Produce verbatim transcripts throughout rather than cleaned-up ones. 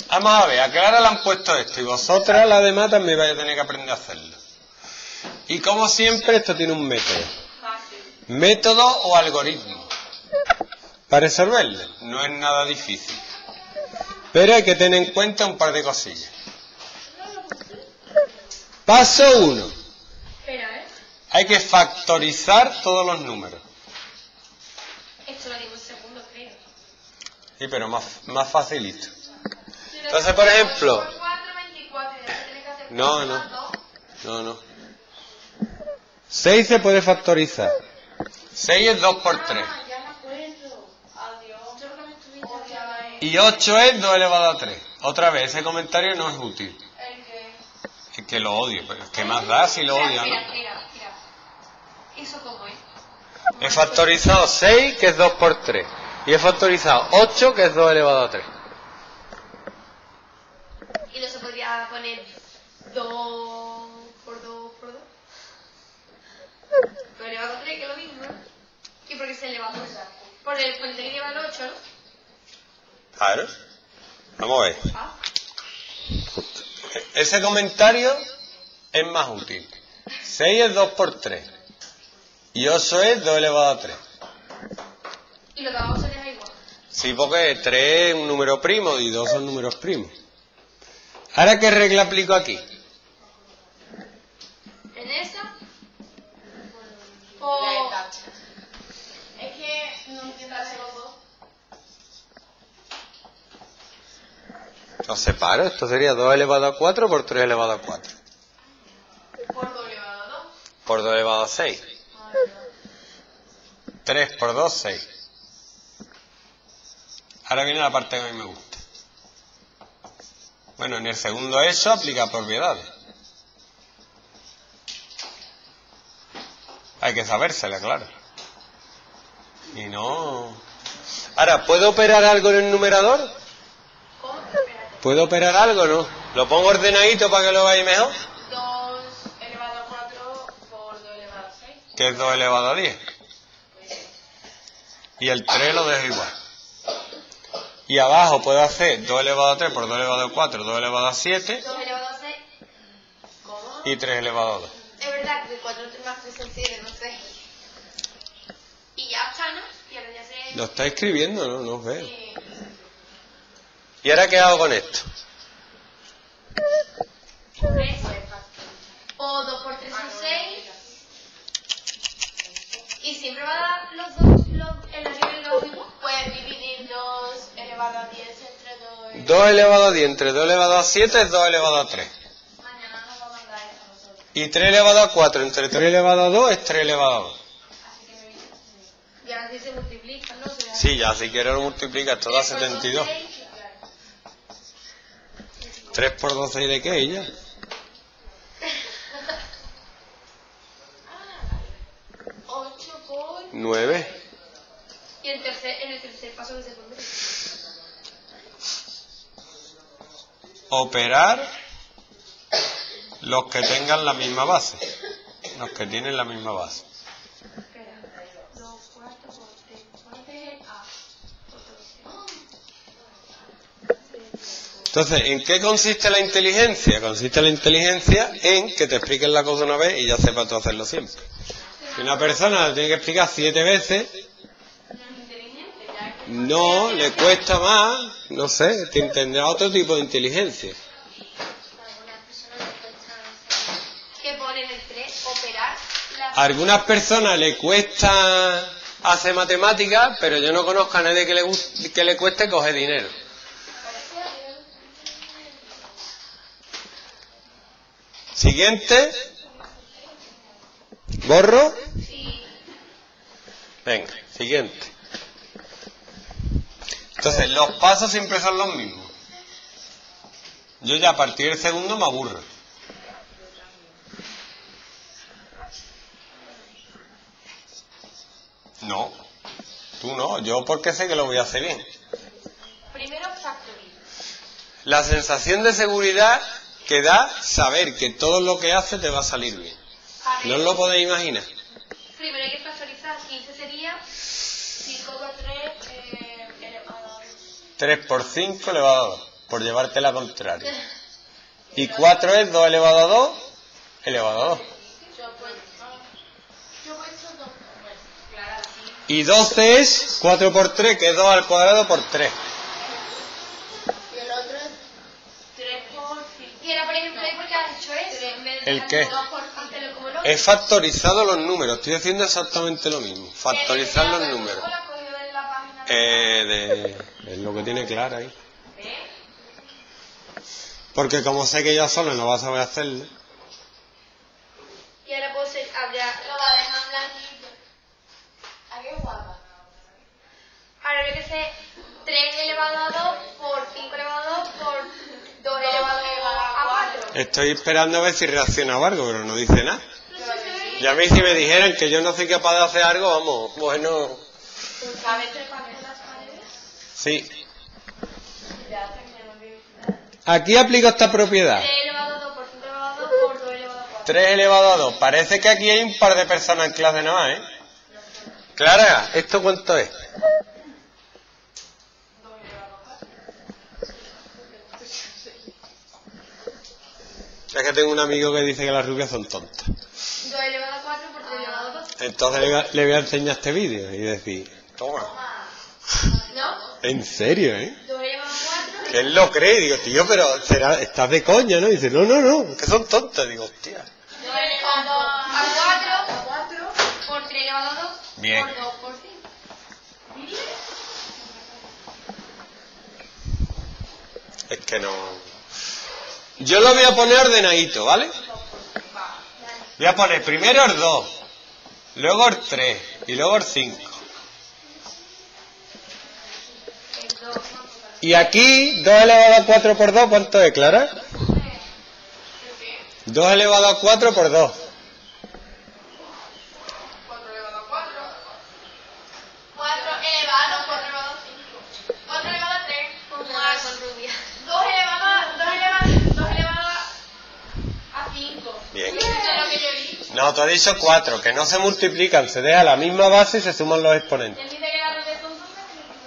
Vamos a ver, a Clara le han puesto esto y vosotras, las demás, también vais a tener que aprender a hacerlo. Y como siempre, esto tiene un método. Método o algoritmo. Para resolverlo, no es nada difícil. Pero hay que tener en cuenta un par de cosillas. Paso uno. Hay que factorizar todos los números. Esto lo digo en segundo, creo. Sí, pero más, más facilito. Entonces, por ejemplo... No, no. No, no. seis se puede factorizar. seis es dos por tres. Y ocho es dos elevado a tres. Otra vez, ese comentario no es útil. Es que lo odio, pero ¿qué más da si lo odio? Mira, mira, mira. ¿Eso cómo es? He factorizado seis, que es dos por tres. Y he factorizado ocho, que es dos elevado a tres. ¿Y no se podría poner dos por dos por dos? dos elevado a tres, que es lo mismo. ¿Y por qué se eleva a dos? Por el puente que lleva el ocho, ¿no? Claro. Vamos a ver. Ah. Ese comentario es más útil. seis es dos por tres. Y ocho es dos elevado a tres. ¿Y los de abajo se deja igual? Sí, porque tres es un número primo y dos son números primos. Ahora, ¿qué regla aplico aquí? ¿En esa? O... Es que no entiendo hacer los dos. Los separo. Esto sería dos elevado a cuatro por tres elevado a cuatro. ¿Por dos elevado a dos? Por dos elevado a seis. tres por dos, seis. Ahora viene la parte que a mí me gusta. Bueno, en el segundo eso aplica propiedades. Hay que sabérsela, claro. Y no... Ahora, ¿puedo operar algo en el numerador? ¿Cómo? ¿Puedo operar algo, no? ¿Lo pongo ordenadito para que lo veáis mejor? dos elevado a cuatro por dos elevado a seis. Que es dos elevado a diez. Y el tres lo dejo igual. Y abajo puedo hacer dos elevado a tres por dos elevado a cuatro, dos elevado a siete. dos elevado a seis. ¿Cómo? Y tres elevado a dos. Es verdad que el cuatro es más sencillo, no sé. Y ya está, ¿no? Y ahora ya se... Lo está escribiendo, ¿no? No os veo. Sí. ¿Y ahora qué hago con esto? tres. O dos por tres son seis. Y siempre va a dar los dos, los, el nivel lógico. Puedes dividir dos elevado a diez entre dos. dos elevado a diez entre dos elevado a siete es dos elevado a tres. Mañana nos va a mandar esto a nosotros. Y tres elevado a cuatro entre tres elevado a dos es tres elevado a dos. Así que me viene. Y ahora sí se multiplica, ¿no? Se da- Sí, ya si quieres lo multiplicas, esto da tres por setenta y dos. seis, y claro. tres por doce y de qué, ¿y ya? ocho por... nueve. Y el tercer, en el tercer paso que se pone. Operar los que tengan la misma base. Los que tienen la misma base. Espera. dos cuartos por tres cuartos. A. Entonces, ¿en qué consiste la inteligencia? Consiste la inteligencia en que te expliquen la cosa una vez y ya sepas tú hacerlo siempre. Si una persona lo tiene que explicar siete veces, no, le cuesta más, no sé, que tendrá otro tipo de inteligencia. ¿Qué pone en el tres? Operar la... A algunas personas le cuesta hacer matemáticas, pero yo no conozco a nadie que le, gust- que le cueste coger dinero. Siguiente. ¿Borro? Sí. Venga, siguiente. Entonces, los pasos siempre son los mismos. Yo ya a partir del segundo me aburro. No, tú no, yo porque sé que lo voy a hacer bien. Primero factory. La sensación de seguridad que da saber que todo lo que haces te va a salir bien. A ver, ¿No os lo podéis imaginar? primero hay que factorizar. quince sería cinco por tres eh, elevado a dos. tres por cinco elevado a dos. por llevarte la contraria. Y cuatro es dos elevado a dos elevado a dos. Y doce es cuatro por tres, que es dos al cuadrado por tres. Y el otro es tres por cinco. Y era, por ejemplo, ¿por qué has hecho eso? ¿El qué? dos por hacerlo como lo He factorizado los números. Estoy haciendo exactamente lo mismo. Factorizar los números. Eh, de, es lo que tiene Clara ahí. Porque como sé que yo solo no va a saber hacerlo. Y ahora puedo ser, habría, lo va a dejar blanquito. ¿A qué guapa? Ahora yo que sé, tres elevado a dos por cinco elevado a dos por dos elevado a cuatro. Estoy esperando a ver si reacciona algo, pero no dice nada. Y a mí si me dijeran que yo no soy capaz de hacer algo, vamos, bueno... ¿Sabes trepar en las paredes? Sí. Aquí aplico esta propiedad. tres elevado a dos por cinco elevado a dos por dos elevado a cuatro. tres elevado a dos. Parece que aquí hay un par de personas en clase nada más, ¿eh? Clara, ¿esto cuánto es? Es que tengo un amigo que dice que las rubias son tontas. dos elevado a cuatro por tres elevado a dos. Entonces le voy a, le voy a enseñar este vídeo y decir, toma. ¿No? En serio, ¿eh? dos elevado a cuatro. Que él lo cree, digo, tío, pero será, estás de coña, ¿no? Y dice, no, no, no, que son tontas. Digo, hostia. dos elevado a cuatro por tres elevado a dos. Bien. Por dos por cinco. Es que no... Yo lo voy a poner ordenadito, ¿vale? Voy a poner primero el dos, luego el tres y luego el cinco. Y aquí, dos elevado a cuatro por dos, ¿cuánto es, Clara? dos elevado a cuatro por dos. cuatro elevado a cuatro. cuatro elevado a cuatro elevado a cinco. cuatro elevado a tres. Más con rubia. dos elevado a dos elevado dos elevado a cinco. Bien. Eso es lo que yo vi. No, tú has dicho cuatro, que no se multiplican, se deja la misma base y se suman los exponentes. Él dice que la rubia son dos.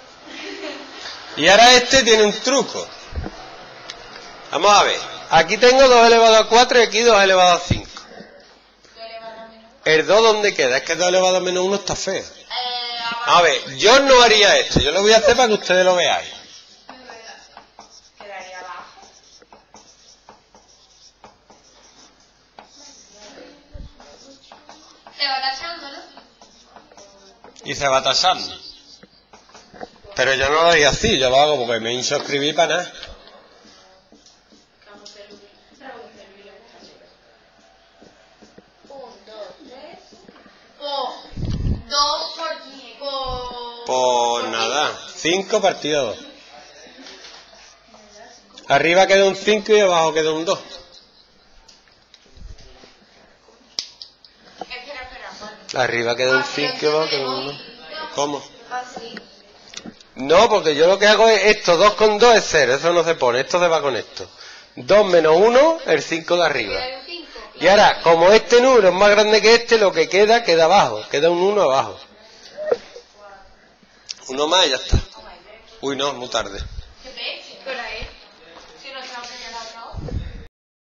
Y ahora este tiene un truco. Vamos a ver. Aquí tengo dos elevado a cuatro y aquí dos elevado a cinco. ¿El dos dónde queda? Es que dos elevado a menos uno está feo. A ver, yo no haría esto. Yo lo voy a hacer para que ustedes lo veáis. Quedaría abajo. Se va tachando, ¿no? Y se va tachando. Pero yo no lo haría así. Yo lo hago porque me hincho a escribir para nada. dos por por Por nada. cinco partido dos. Arriba queda un cinco y abajo queda un dos. Espera, espera. Arriba queda un cinco y abajo queda un dos. ¿Cómo? Así. No, porque yo lo que hago es esto, dos con dos es cero, eso no se pone, esto se va con esto. dos menos uno, el cinco de arriba. Y ahora, como este número es más grande que este, lo que queda, queda abajo, queda un uno abajo. Uno más y ya está. Uy, no, muy tarde. ¿Qué ves? ¿Qué hora es?